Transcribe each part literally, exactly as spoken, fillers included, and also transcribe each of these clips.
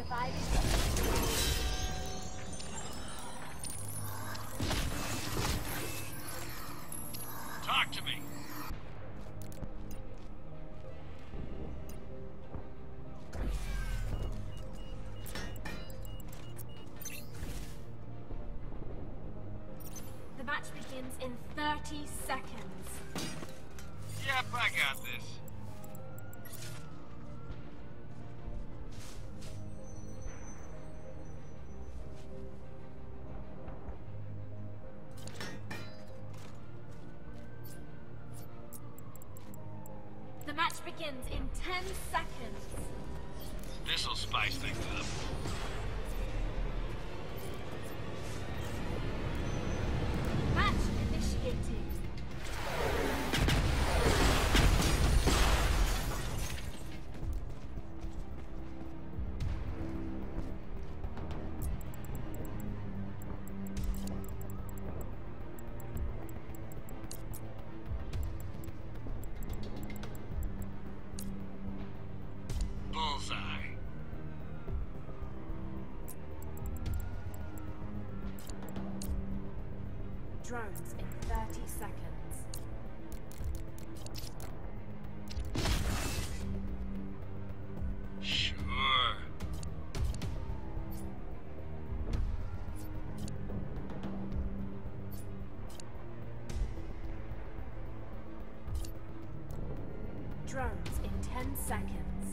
Talk to me. The match begins in thirty seconds. Yep, I got this. The match begins in ten seconds. This'll spice things up. Match initiating. Bullseye. Drones in thirty seconds. Sure. Drones in ten seconds.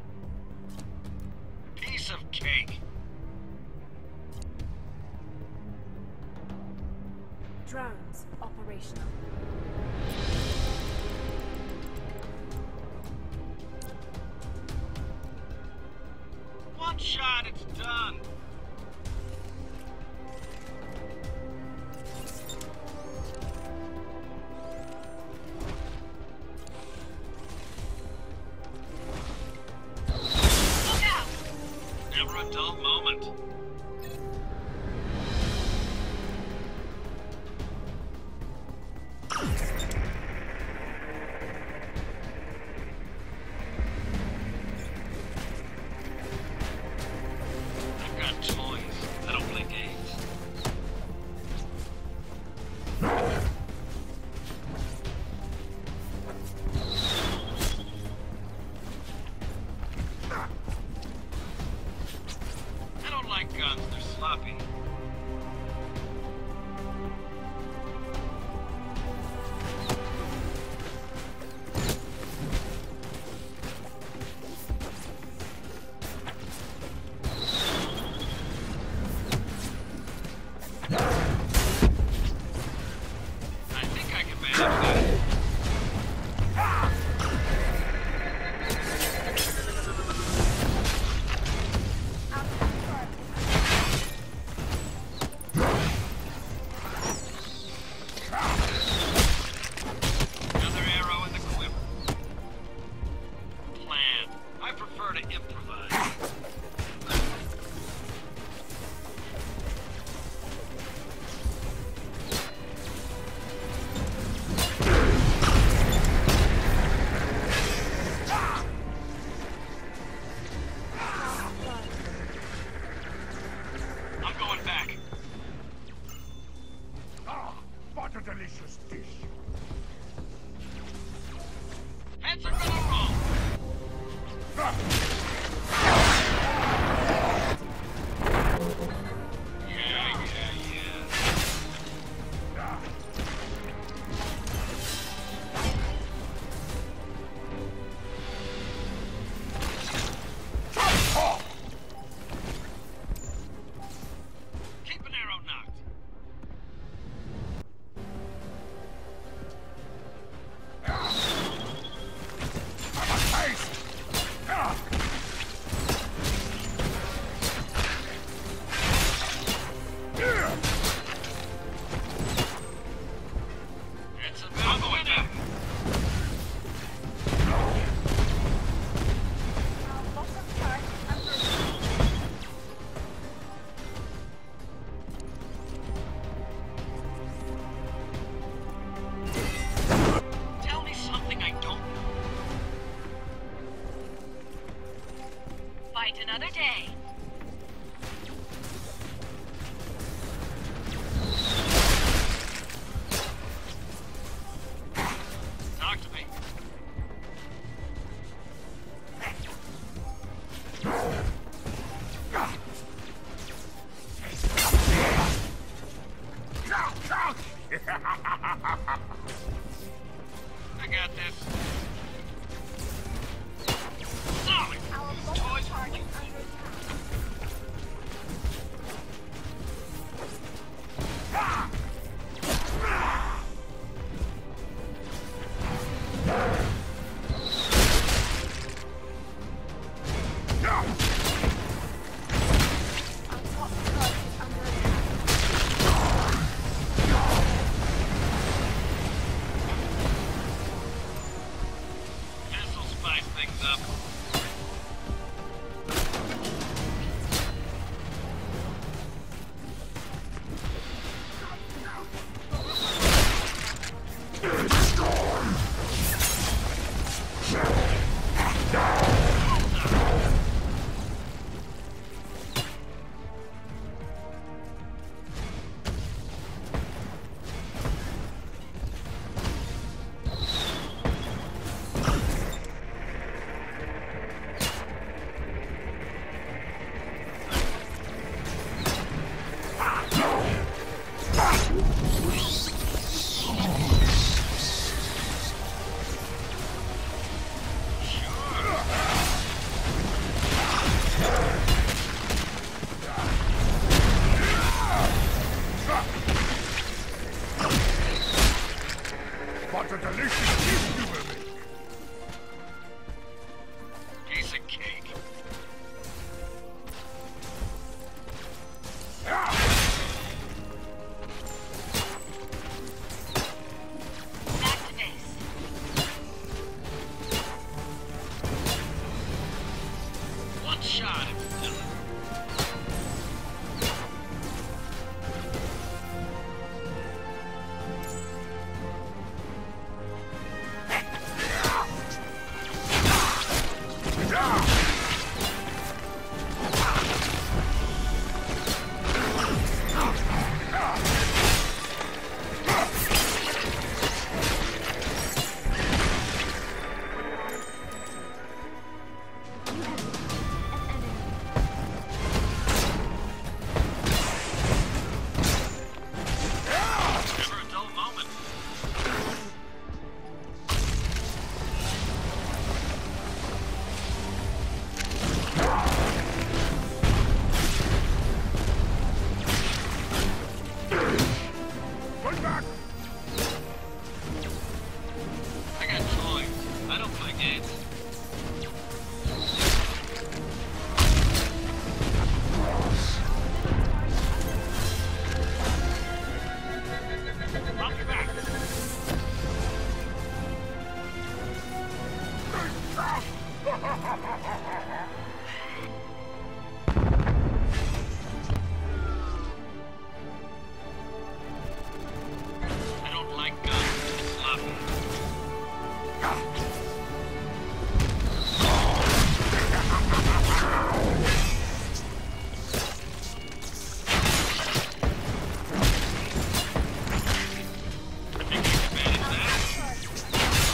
Piece of cake. Drones operational. One shot, it's done. Look out! Never a dull moment. I've got toys. I don't play games. I don't like guns. They're sloppy. I think I can manage that. Another arrow in the quiver. Plan. I prefer to improvise. I'm going back. Ah, what a delicious dish. Heads are gonna roll. Yeah, yeah, yeah. Keep an arrow knocked. It's a I'm going back. Tell me something I don't know. Fight another day. back to me. I got this. Solid. Our These bottom toys target are is under attack. Our top turret is under attack. This'll spice things up. What a delicious dish you will make! Piece of cake. Back to base. One shot if it's done. Never a dull moment. Run back! I got toys. I don't play games. I'll be back. I don't like guns. It's sloppy. I think I can manage that.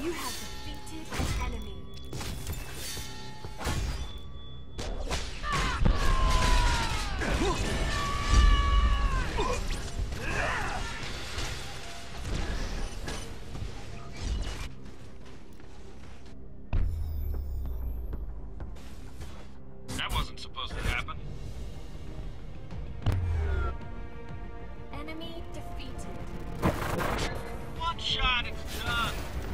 You have defeated an enemy. That wasn't supposed to happen. Enemy defeated. One shot, it's done.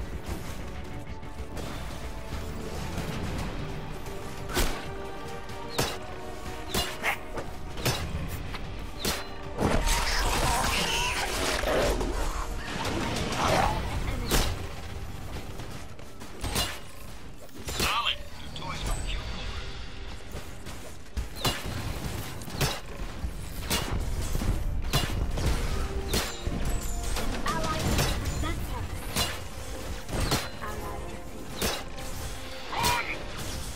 Solid. New toys from Q Allied presents us. Allied defeated.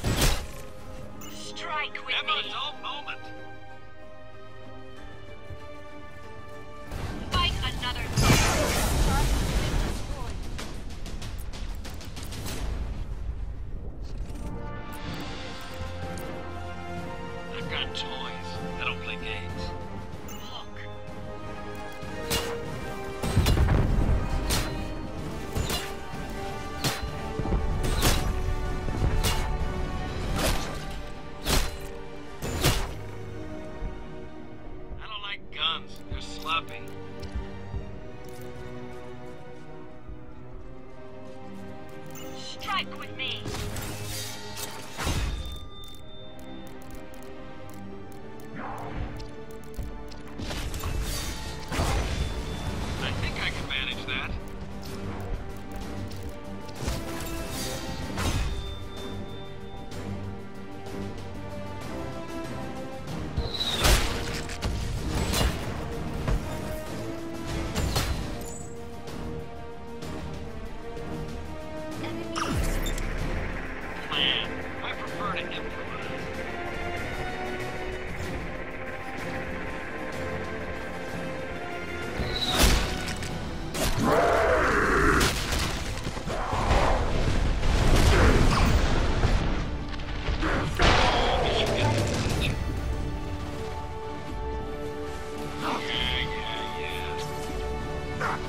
Strike with Never a me. dull moment. Fight another time. I've got toys. I don't play games. Look. I don't like guns. They're sloppy. Strike with me. I think I can manage that. Plan. I prefer to improvise. Yeah, yeah, yeah.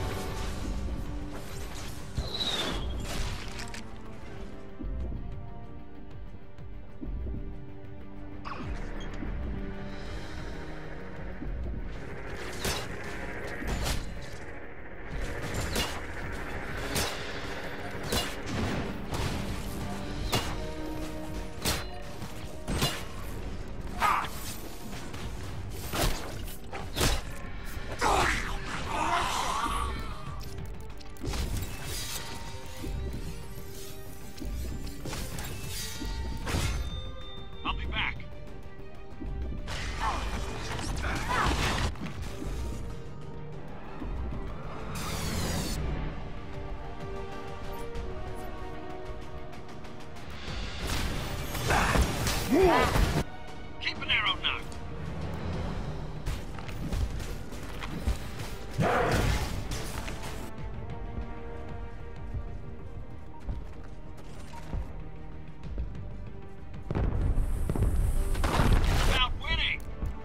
I'll be back. Keep an arrow knocked. About winning.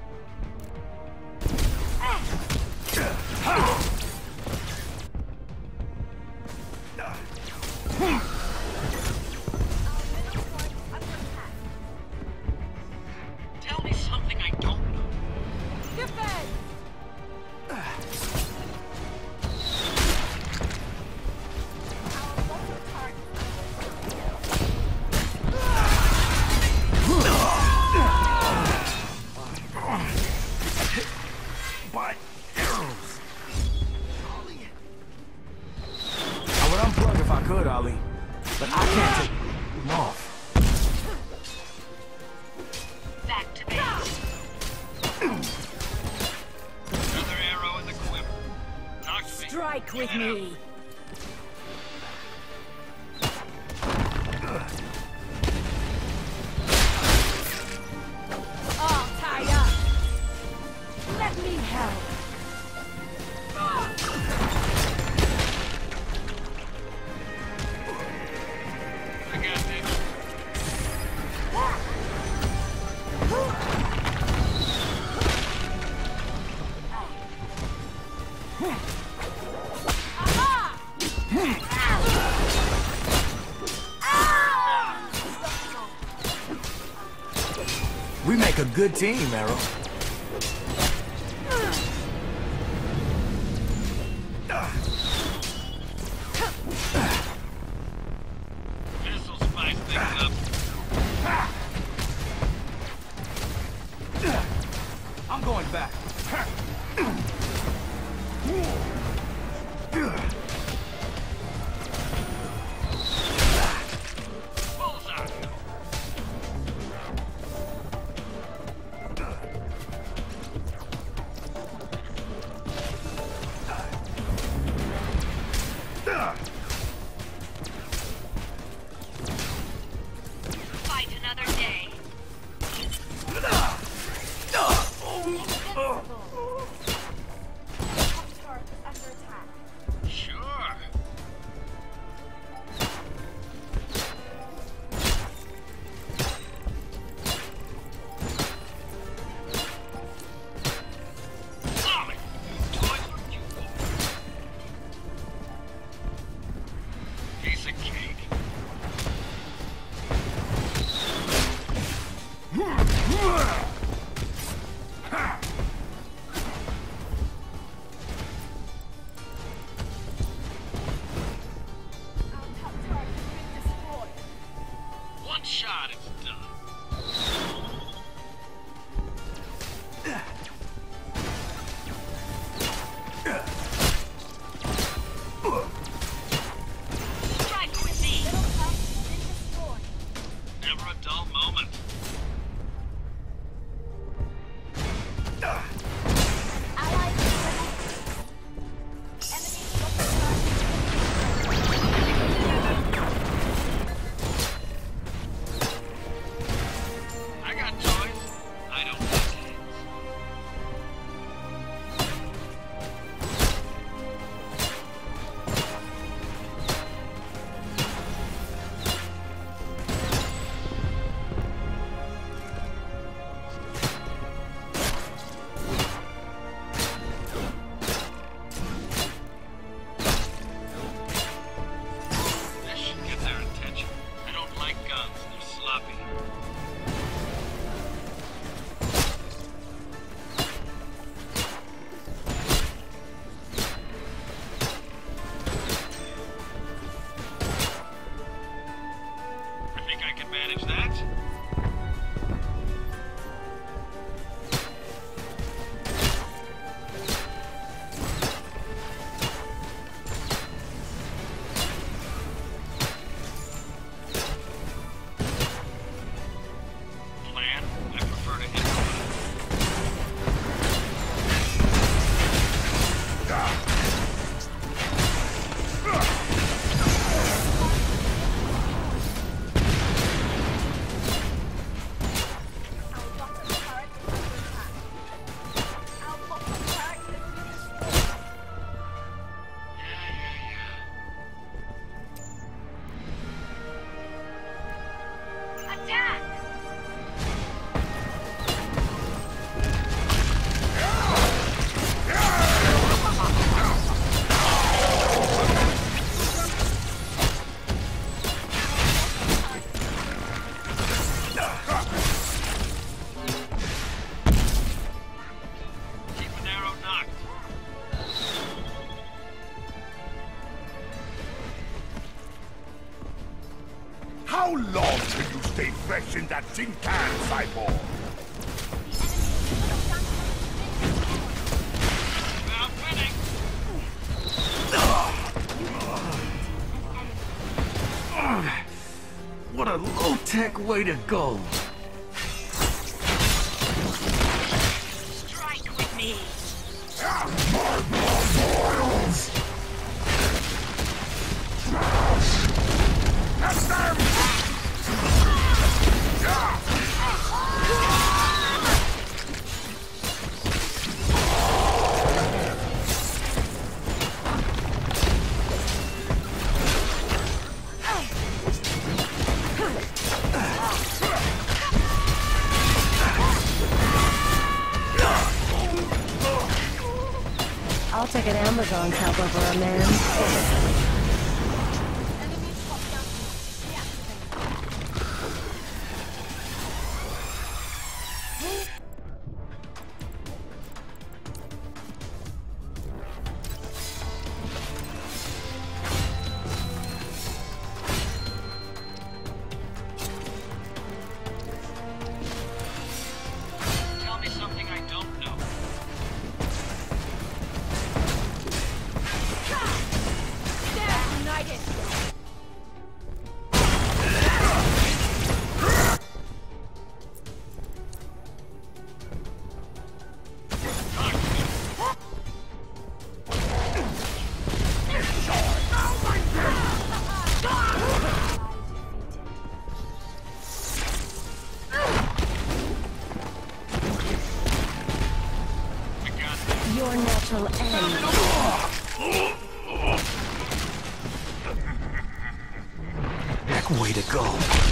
Tell me something I don't know. Defend. Our bottom By arrows. I would unplug if I could, Ollie. But I can't take them off. back to me. Another arrow in the quiver. Knocked me. Strike with Get out. me. All tied up. Let me help. make a good team, Arrow. This'll spice things up. I'm going back. Bullseye. Fight another day. Under attack. Sure. Ollie, toys for you. Piece of cake. Our top turret has been destroyed. One shot, it's done. Strike with me. Middle tower has been destroyed. Never a dull moment. Allied enemy top turret. I got toys. I don't need tanks. This should get their attention. I don't like guns. They're sloppy. I think I can manage that. Plan? I prefer to implement. Our bottom turret is under attack. Our bottom turret has been destroyed. Yeah, yeah, yeah. Attack! Keep an arrow knocked. How long till you stay fresh in that tin can, cyborg? About winning. What a low-tech way to go. Strike with me. That's them! I'll take an Amazon's help over a man. Enemy top-down deactivated. Correct way to go.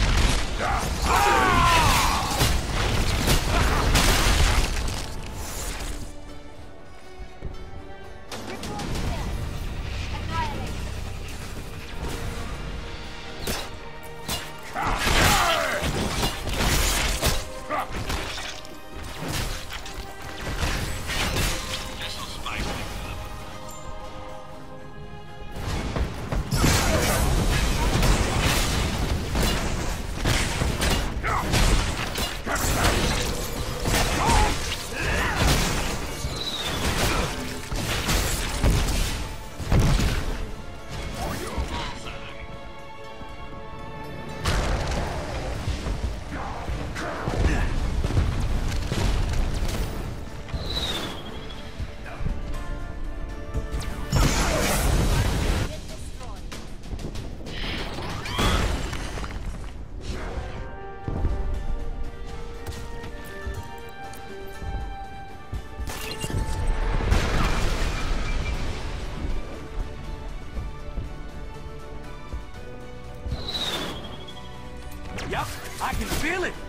Yep, I can feel it.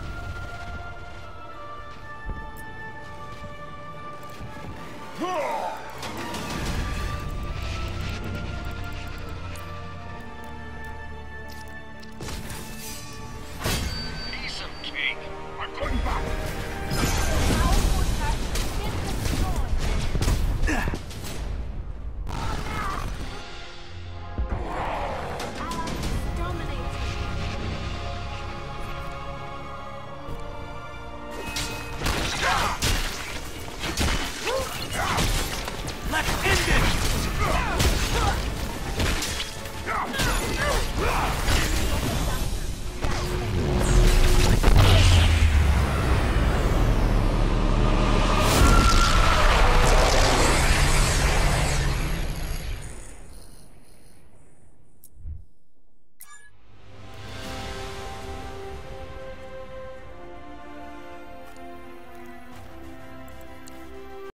Enemy.